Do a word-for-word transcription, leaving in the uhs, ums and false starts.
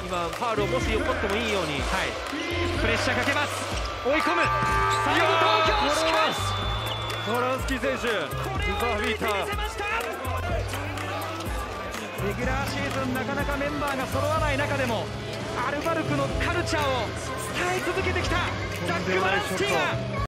今ファウルをもし起こってもいいように、 はい、プレッシャーかけます。追い込む。最後東京しかしトランスキー選手、 これは決めてみせました。レギュラーシーズンなかなかメンバーが揃わない中でもアルバルクのカルチャーを伝え続けてきたザック・バランスキーが